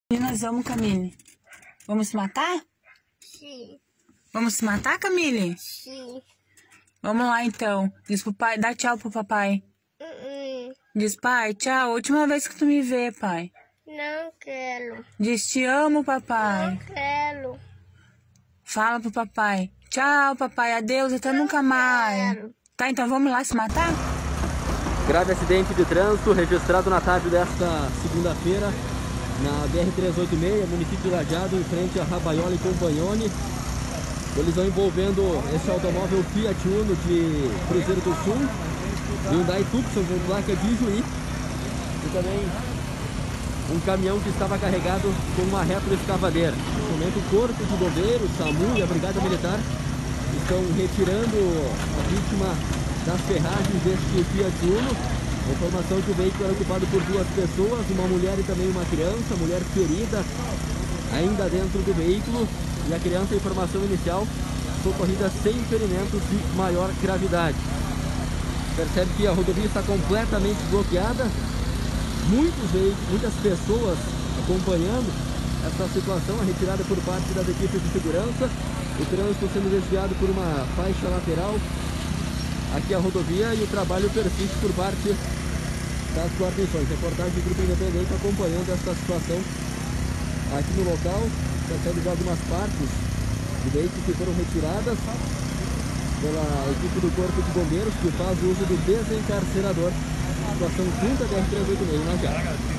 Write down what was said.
Nós vamos, Camille. Vamos se matar? Sim. Vamos se matar, Camille? Sim. Vamos lá, então. Diz pro pai, dá tchau pro papai. Diz, pai, tchau. Última vez que tu me vê, pai. Não quero. Diz, te amo, papai. Não quero. Fala pro papai. Tchau, papai. Adeus, até nunca mais. Quero. Tá, então vamos lá se matar? Grave acidente de trânsito registrado na tarde desta segunda-feira na BR-386, município de Lajeado, em frente a Rabaiola e Compagnoni. Colisão envolvendo esse automóvel Fiat Uno de Cruzeiro do Sul, Hyundai Tucson com placa de Juí, e também um caminhão que estava carregado com uma retroescavadeira. No momento, o Corpo de Bombeiros, SAMU e a Brigada Militar estão retirando a vítima das ferragens deste Fiat Uno. A informação que o veículo era ocupado por duas pessoas, uma mulher e também uma criança, mulher ferida ainda dentro do veículo, e a criança, a informação inicial, socorrida sem ferimentos de maior gravidade. Percebe que a rodovia está completamente bloqueada, muitas pessoas acompanhando essa situação, a retirada por parte das equipes de segurança, o trânsito sendo desviado por uma faixa lateral aqui a rodovia, e o trabalho persiste por parte das guarnições. Reportagem do Grupo Independente acompanhando essa situação aqui no local. Percebe já algumas partes do veículo que foram retiradas pela equipe do Corpo de Bombeiros, que faz uso do desencarcerador. Situação junto à BR-386 na Lajeado.